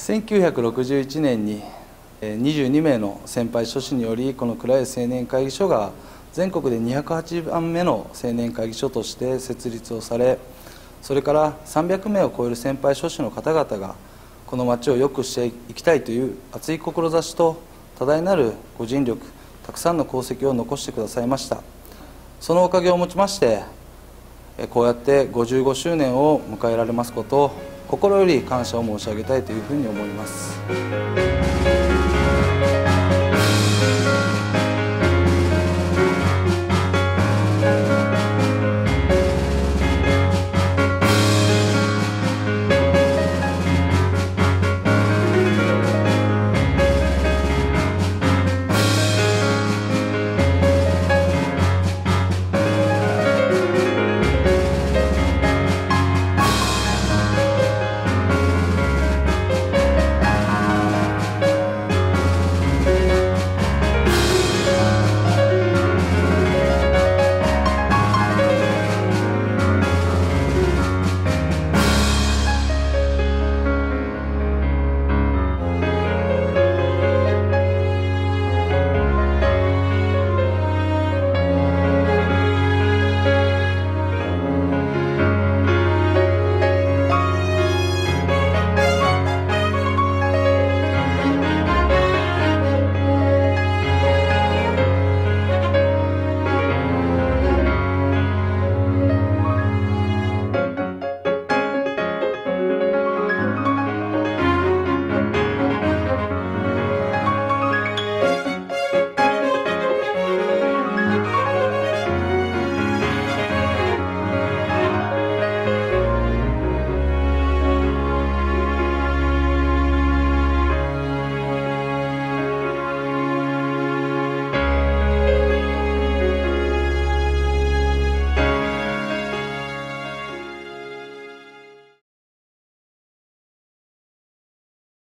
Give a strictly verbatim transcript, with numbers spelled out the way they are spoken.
せんきゅうひゃくろくじゅういちねんににじゅうにめいの先輩諸氏により、この倉吉青年会議所が全国でにひゃくはちばんめの青年会議所として設立をされ、それからさんびゃくめいを超える先輩諸氏の方々がこの町を良くしていきたいという熱い志と多大なるご尽力、たくさんの功績を残してくださいました。そのおかげをもちましてこうやってごじゅうごしゅうねんを迎えられますことを心より感謝を申し上げたいというふうに思います。